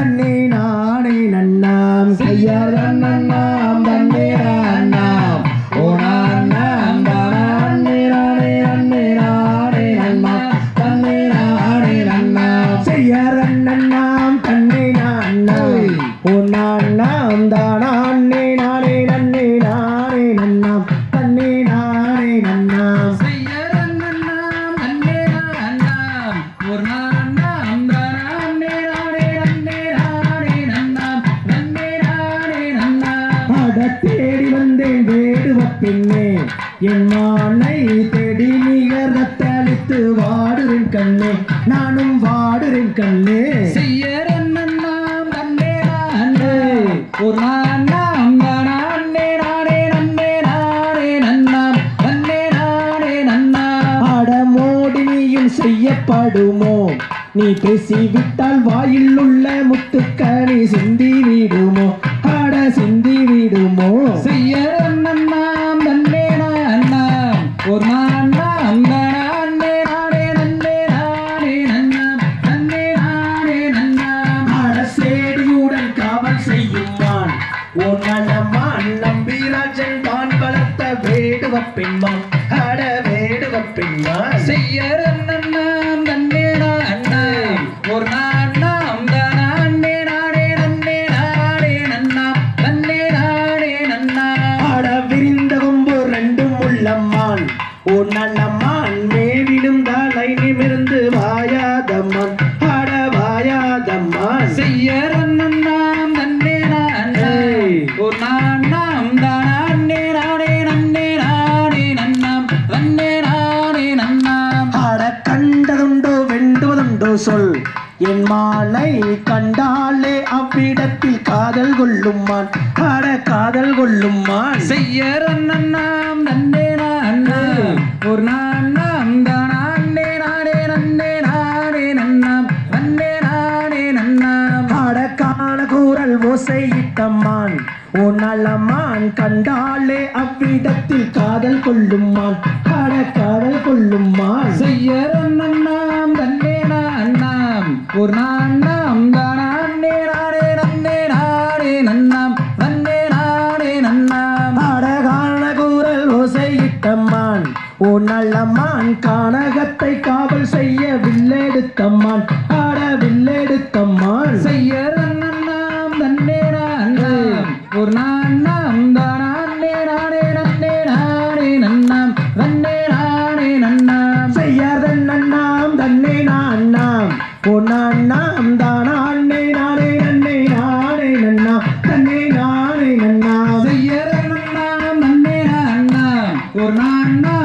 தன்னே நானே நன்னாம் செய்யாரம் நன்னாம் தன்னே நன்னாம் ஓ நன்னாம் தானே நானே நன்னே நானே நன்னாம் தன்னே நானே நன்னாம் செய்யாரம் நன்னாம் தன்னே நன்னாம் ஓ நன்னாம் தானே நானே நன்னே நானே நன்னாம் தன்னே நானே நன்னாம் செய்யாரம் நன்னாம் தன்னே நன்னாம் ஓ நன்னாம் தானே நானே நன்னே நானே நன்னாம் தன்னே நானே நன்னாம் அட தேடி வந்தேன் வேடுவ பெண்ணே என் மானை தேடி நிகர் ரத்தளித்து வாடுறேன் கண்ணே நானும் வாடுறேன் கண்ணே செய்யறேன் நன்னாம் தன்னே நானே ஒரு நன்னாம் தானே நானே நன்னே நானே நன்னாம் தன்னே நானே நன்னாம் அட மோடினியும் செய்யப்படுமோ நீ பேசிவிட்டால் வாயில் உள்ள முத்துக்கனி சிந்தி விடுமோ அட சிந்தி விடுமோ செய்யறேன் நன்னாம் தன்னே நன்னாம் ஒரு நன்னாம் தானே நானே நன்னே நானே நன்னாம் தன்னே நானே நன்னாம் அட சேடியுடன் காவல் செய்யுமான் ஓ நல்லமான் நம்பிராஜன் தான் வளர்த்த வேடுவ பெண்மான் அட வேடுவ பெண்மான் செய்யறேன் நன்னாம் தன்னே நன்னாம் ஒரு நன்னாம் தானே நானே நன்னே நானே நன்னாம் தன்னே நானே நன்னாம் அட விரிந்த கொம்பு ரெண்டும் உள்ளம்மான் ஓ நல்லம்மான் மேவிடும் தலை நிமிர்ந்து வாயாதம்மான் அட வாயாதம்மான் செய்யறேன் நன்னாம் தன்னே நானே ஒரு நன்னாம் தானே நானே நன்னே நானே நன்னாம் தன்னே நானே நன்னாம் அட கண்டதுண்டோ வெண்டுவதுண்டோ சொல் என் மாலை கண்டாலே அவ்விடத்தில் காதல் கொள்ளுமான் அட காதல் கொள்ளுமான் செய்யறேன் நன்னாம் தன்னே நன்னாம் ஒரு நன்னாம் தானே நானே நன்னே நானே நன்னாம் தன்னே நானே நன்னாம் அட காண கூறல் ஓசையிட்டம்மான் ஓ நல்லம்மான் கண்டாலே அவ்விடத்தில் காதல் கொள்ளுமான் அட காதல் கொள்ளுமான் செய்யறேன் நன்னாம் தன்னே நன்னாம் ஒரு நன்னாம் தானே நானே நன்னே நானே நன்னாம் தன்னே நானே நன்னாம் அட காண கூறல் ஓசையிட்டம்மான் ஓ நல்லம்மான் கானகத்தை காவல் செய்ய வில்லெடுத்தம்மான் அட வில்லெடுத்தம்மான் செய்யறேன் நன்னாம் தன்னே நன்னாம் ஒரு நன்னாம் தானே நானே நன்னே நானே நன்னாம் தன்னே நானே நன்னாம் செய்யாதன் நன்னாம் தன்னே நன்னாம் ஓ நன்னாம் தானே நானே நன்னே நானே நன்னாம் தன்னே நானே நன்னாம் செய்யறேன் நன்னாம் தன்னே நன்னாம் ஒரு நன்னாம்